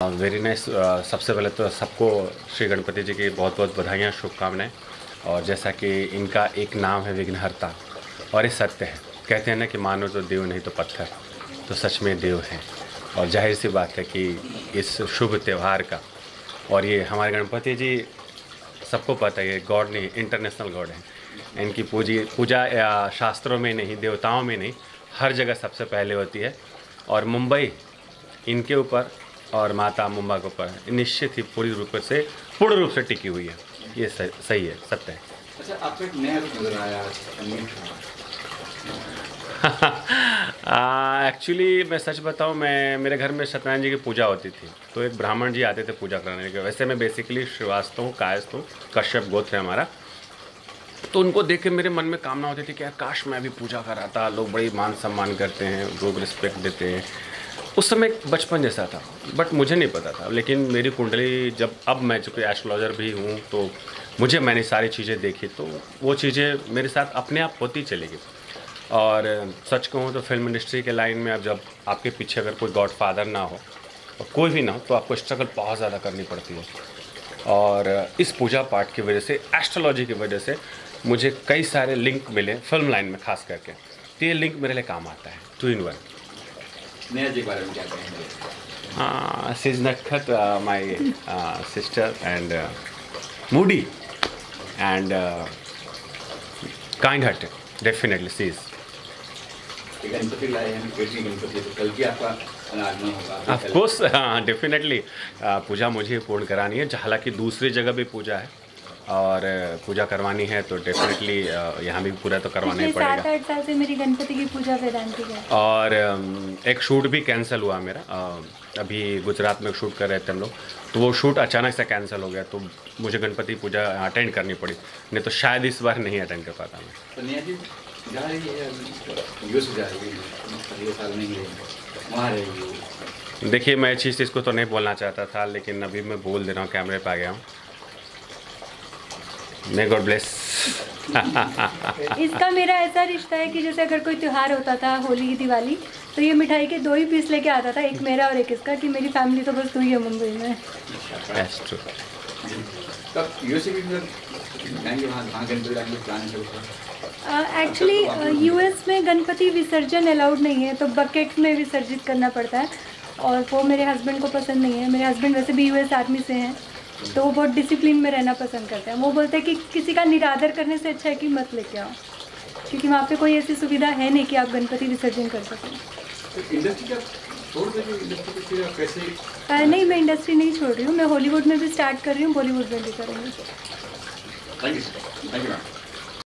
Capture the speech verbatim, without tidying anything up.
Very nice. सबसे पहले तो सबको श्री गणपति जी की बहुत बहुत बधाइयाँ, शुभकामनाएं। और जैसा कि इनका एक नाम है विघ्नहर्ता, और ये सत्य है। कहते हैं ना कि मानो तो देव नहीं तो पत्थर, तो सच में देव हैं। और जाहिर सी बात है कि इस शुभ त्यौहार का, और ये हमारे गणपति जी सबको पता है, ये गॉड नहीं, इंटरनेशनल गॉड है। इनकी पूजी पूजा या शास्त्रों में नहीं, देवताओं में नहीं, हर जगह सबसे पहले होती है। और मुंबई इनके ऊपर और माता मुंबा के ऊपर निश्चित ही पूरी रूप से पूर्ण रूप से टिकी हुई है। ये सही, सही है, सत्य है। अच्छा, आपको एक नया रूप नजर आया एक्चुअली मैं सच बताऊं, मैं मेरे घर में सत्यनारायण जी की पूजा होती थी, तो एक ब्राह्मण जी आते थे पूजा कराने के। वैसे मैं बेसिकली श्रीवास्तव हूँ, कायस्थ हूँ, कश्यप गोत्र है हमारा। तो उनको देख के मेरे मन में कामना होती थी कि यार काश मैं भी पूजा कराता। लोग बड़ी मान सम्मान करते हैं, लोग रिस्पेक्ट देते हैं। उस समय बचपन जैसा था, बट मुझे नहीं पता था। लेकिन मेरी कुंडली जब, अब मैं चूँकि एस्ट्रोलॉजर भी हूँ, तो मुझे मैंने सारी चीज़ें देखी, तो वो चीज़ें मेरे साथ अपने आप होती चली गई। और सच कहूँ तो फिल्म इंडस्ट्री के लाइन में अब जब आपके पीछे अगर कोई गॉड फादर ना हो और कोई भी ना हो, तो आपको स्ट्रगल बहुत ज़्यादा करनी पड़ती है। और इस पूजा पाठ की वजह से, एस्ट्रोलॉजी की वजह से मुझे कई सारे लिंक मिले फिल्म लाइन में खास करके। तो ये लिंक मेरे लिए काम आता है, टू इन वन। नया जी बारे में क्या कहेंगे? हाँ, सी इज नटखट, my sister, and moody and kind hearted, definitely she is. Ganpati लाए हैं, बेटी गणपति, तो कल की आपका अनागमन होगा? ऑफ कोर्स, हाँ, डेफिनेटली पूजा मुझे पूर्ण करानी है। हालांकि दूसरी जगह भी पूजा है, और पूजा करवानी है, तो डेफिनेटली यहाँ भी पूरा तो करवाना ही पड़ेगा। सात आठ साल से मेरी गणपति की पूजा वेदांती है। और एक शूट भी कैंसिल हुआ मेरा। अभी गुजरात में शूट कर रहे थे हम लोग, तो वो शूट अचानक से कैंसिल हो गया, तो मुझे गणपति पूजा अटेंड करनी पड़ी। नहीं तो शायद इस बार नहीं अटेंड कर पाता मैं। तो नेहा जी जा रही है, यूएस जा रही है, अगले साल नहीं है, वहाँ रहेगी। देखिए, मैं अच्छी चीज़ को तो नहीं बोलना चाहता था, लेकिन अभी मैं बोल दे रहा हूँ, कैमरे पे आ गया हूँ। May God bless. इसका मेरा ऐसा रिश्ता है कि जैसे अगर कोई त्यौहार होता था, होली दिवाली, तो ये मिठाई के दो ही पीस लेके आता था, एक मेरा और एक इसका, कि मेरी फैमिली तो बस हुई है मुंबई में। That's true. तब यूएस भी जाएंगे, वहाँ वहाँ गणपति लाएंगे, प्लान है? एक्चुअली यूएस में गणपति विसर्जन अलाउड नहीं है, तो बकेट में विसर्जित करना पड़ता है, और वो मेरे हस्बैंड को पसंद नहीं है। मेरे हस्बैंड वैसे भी यूएस आर्मी से हैं, तो वो बहुत डिसिप्लिन में रहना पसंद करते हैं। वो बोलते हैं कि किसी का निरादर करने से अच्छा है कि मत लेके आओ, क्योंकि वहाँ पे कोई ऐसी सुविधा है नहीं कि आप गणपति विसर्जन कर सकें। तो इंडस्ट्री क्या छोड़ रही है? इंडस्ट्री को फिर कैसे? नहीं, मैं इंडस्ट्री नहीं छोड़ रही हूँ। मैं हॉलीवुड में भी स्टार्ट कर रही हूँ, बॉलीवुड में भी करूँगी। Thank you, thank you ma'am.